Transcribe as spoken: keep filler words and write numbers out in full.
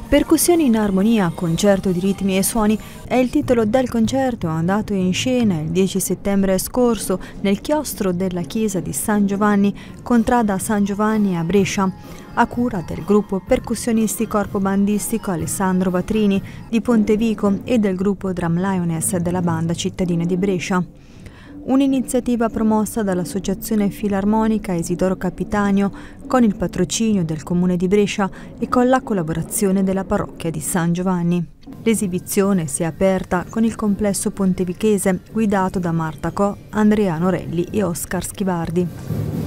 Percussioni in armonia, concerto di ritmi e suoni è il titolo del concerto andato in scena il dieci settembre scorso nel chiostro della chiesa di San Giovanni, contrada San Giovanni a Brescia, a cura del gruppo percussionisti corpo bandistico Alessandro Vatrini di Pontevico e del gruppo Drum Lioness della banda cittadina di Brescia. Un'iniziativa promossa dall'Associazione Filarmonica Isidoro Capitanio con il patrocinio del Comune di Brescia e con la collaborazione della parrocchia di San Giovanni. L'esibizione si è aperta con il complesso pontevichese guidato da Marta Co, Andrea Norelli e Oscar Schivardi.